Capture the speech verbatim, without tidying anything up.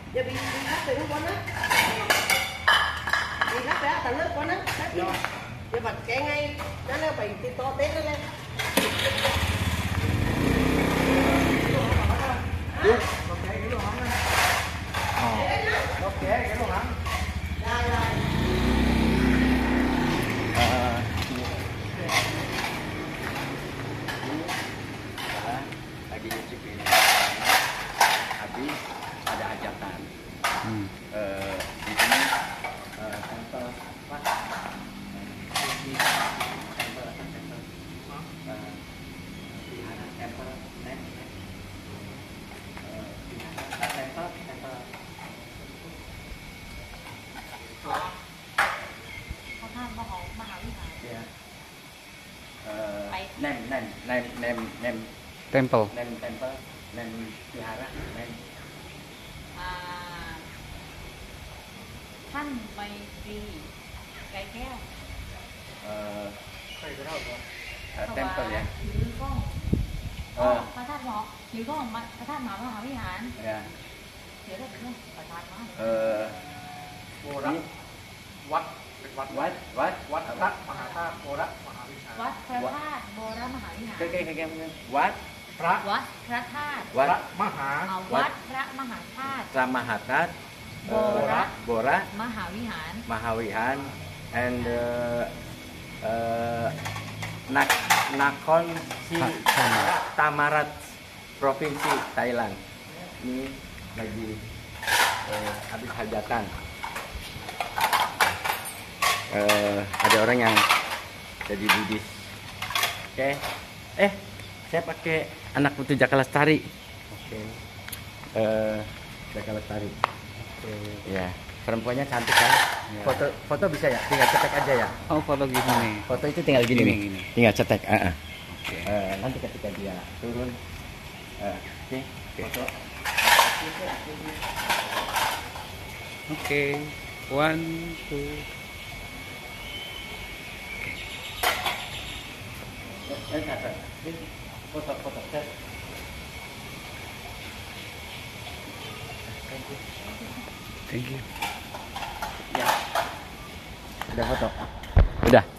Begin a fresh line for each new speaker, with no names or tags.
giờ bị bị lắp từ con á, bị lắp ra tận lớp con á, giờ bật cái ngay nó nó bị thì to tết nó lên.
Oke, gitu kan. Oh. Oke, gitu kan.
Lagi nyicip ini. Habis ada hajatan. Hmm. Uh, di sini uh, sampel apa? Sampel sampel sampel. Uh, pelihara sampel net. Uh, pelihara sampel sampel.
Kho thác Mã Hậu Mã Hảo Lý Hải.
Ya. Uh, nem nem nem nem nem
Temple.
nem temple nem pelihara nem.
À, Thanh Mây Tri Cây Keo.
Uh,
Kayak gitu apa?
uh, temple ya.
Như con.
Ờ.
Oh, Pha Thác Mỏ. Như con mà Pha Thác Mã Mã Hảo Lý Hải.
Ya.
Nhớ là đúng không? Pha Thác Mã.
Uh,
Borak. Wat, wat,
what what
wat, rat, mahata, borak, mahavishana.
วัดพระธาตุโบราณมหาวิหาร
cái cái cái cái what
Pra,
วัดพระธาตุ
what
pra, maha,
เอาวัดพระมหาธาตุ
Ramahatat
Bora.
Bora
มหาวิหาร
Mahawihan and uh, uh, Nak Nakhon Si Tamarat provinsi Thailand. Ini lagi uh, habis hajatan. Uh, ada orang yang jadi Buddhis. Oke. Eh, saya pakai anak putu Jaka Lestari. Oke. Uh, Jaka Lestari. Oke. Ya, perempuannya cantik kan?
Ya.
Foto foto bisa ya? Tinggal cetek aja ya.
Oh, foto gini nih.
Foto itu tinggal gini,
Gini,
nih.
gini.
Tinggal cetek. Uh -uh.
Oke.
Uh, nanti ketika dia turun, uh, oke,
Oke.
foto.
Oke. One, two.
Eh, catat. Ini foto foto set.
Thank you.
Ya. Udah foto. Udah.